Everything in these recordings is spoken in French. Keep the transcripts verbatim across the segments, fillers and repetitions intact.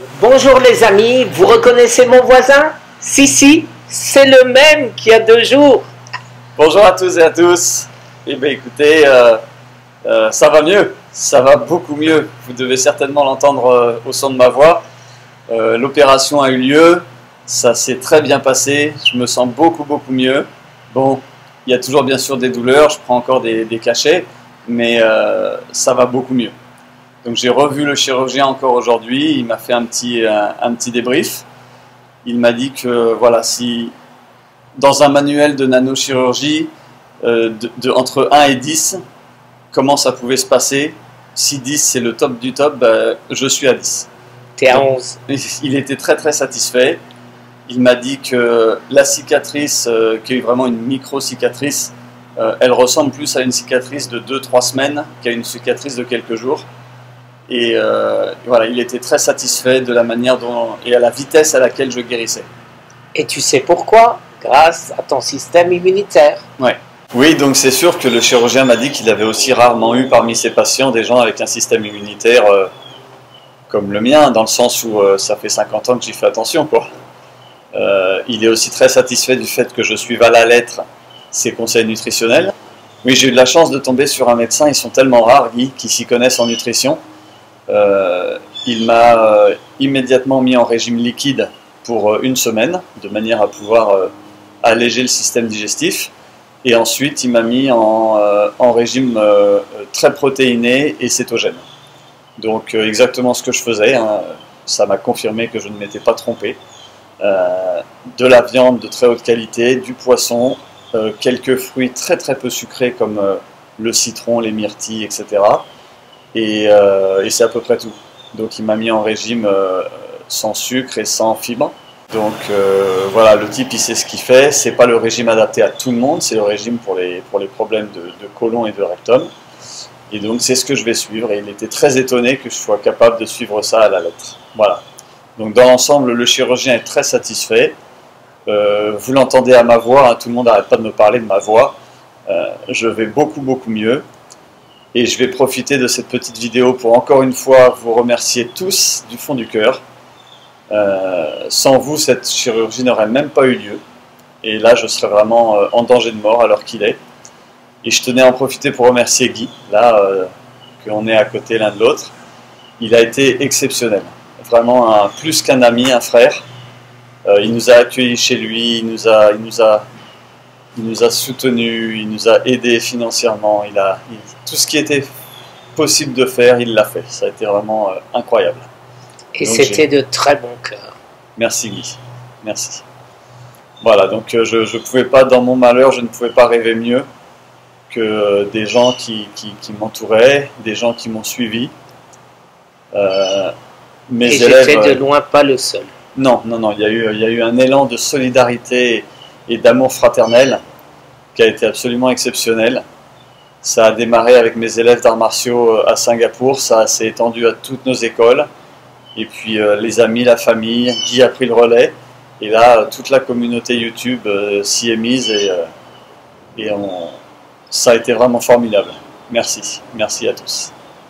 Bonjour les amis, vous reconnaissez mon voisin? Si, si, c'est le même qu'il y a deux jours. Bonjour à tous et à tous. Eh bien écoutez, euh, euh, ça va mieux, ça va beaucoup mieux. Vous devez certainement l'entendre euh, au son de ma voix. Euh, L'opération a eu lieu, ça s'est très bien passé, je me sens beaucoup beaucoup mieux. Bon, il y a toujours bien sûr des douleurs, je prends encore des, des cachets, mais euh, ça va beaucoup mieux. Donc j'ai revu le chirurgien encore aujourd'hui, il m'a fait un petit, un, un petit débrief. Il m'a dit que voilà, si dans un manuel de nanochirurgie, euh, de, de, entre un et dix, comment ça pouvait se passer, si dix c'est le top du top, ben, je suis à dix. T'es à onze. Il était très très satisfait. Il m'a dit que la cicatrice, euh, qui est vraiment une micro-cicatrice, euh, elle ressemble plus à une cicatrice de deux trois semaines qu'à une cicatrice de quelques jours. Et euh, voilà, il était très satisfait de la manière dont, et à la vitesse à laquelle je guérissais. Et tu sais pourquoi? Grâce à ton système immunitaire. Ouais. Oui, donc c'est sûr que le chirurgien m'a dit qu'il avait aussi rarement eu parmi ses patients des gens avec un système immunitaire euh, comme le mien, dans le sens où euh, ça fait cinquante ans que j'y fais attention, quoi. Euh, il est aussi très satisfait du fait que je suive à la lettre ses conseils nutritionnels. Oui, j'ai eu de la chance de tomber sur un médecin, ils sont tellement rares, Guy, qui s'y connaissent en nutrition. Euh, il m'a euh, immédiatement mis en régime liquide pour euh, une semaine, de manière à pouvoir euh, alléger le système digestif. Et ensuite, il m'a mis en, euh, en régime euh, très protéiné et cétogène. Donc euh, exactement ce que je faisais, hein. Ça m'a confirmé que je ne m'étais pas trompé. Euh, de la viande de très haute qualité, du poisson, euh, quelques fruits très très peu sucrés comme euh, le citron, les myrtilles, et cetera. Et, euh, et c'est à peu près tout. Donc il m'a mis en régime euh, sans sucre et sans fibres. Donc euh, voilà, le type il sait ce qu'il fait. C'est pas le régime adapté à tout le monde, c'est le régime pour les, pour les problèmes de, de côlon et de rectum. Et donc c'est ce que je vais suivre. Et il était très étonné que je sois capable de suivre ça à la lettre. Voilà. Donc dans l'ensemble, le chirurgien est très satisfait. Euh, vous l'entendez à ma voix, hein, tout le monde n'arrête pas de me parler de ma voix. Euh, je vais beaucoup beaucoup mieux. Et je vais profiter de cette petite vidéo pour encore une fois vous remercier tous du fond du cœur. Euh, sans vous, cette chirurgie n'aurait même pas eu lieu. Et là, je serais vraiment euh, en danger de mort à l'heure qu'il est. Et je tenais à en profiter pour remercier Guy, là, euh, qu'on est à côté l'un de l'autre. Il a été exceptionnel. Vraiment un, plus qu'un ami, un frère. Euh, il nous a accueillis chez lui, il nous a... Il nous a Il nous a soutenus, il nous a aidés financièrement, il a, il, tout ce qui était possible de faire, il l'a fait. Ça a été vraiment euh, incroyable. Et c'était de très bon cœur. Merci Guy, merci. Voilà, donc euh, je ne pouvais pas, dans mon malheur, je ne pouvais pas rêver mieux que euh, des gens qui, qui, qui m'entouraient, des gens qui m'ont suivi. Euh, mes Et élèves, j'étais de loin pas le seul. Non, non, non, il y a eu, il y a eu un élan de solidarité et d'amour fraternel qui a été absolument exceptionnel. Ça a démarré avec mes élèves d'arts martiaux à Singapour, ça s'est étendu à toutes nos écoles, et puis euh, les amis, la famille, Guy a pris le relais, et là toute la communauté YouTube euh, s'y est mise, et, euh, et on, ça a été vraiment formidable. Merci, merci à tous.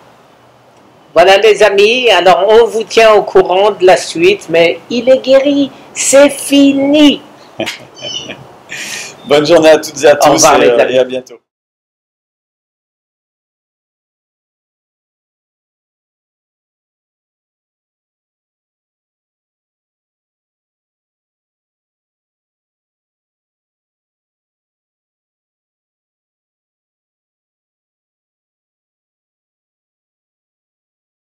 Voilà les amis, alors on vous tient au courant de la suite, mais il est guéri, c'est fini. Bonne journée à toutes et à tous, et, et à bientôt.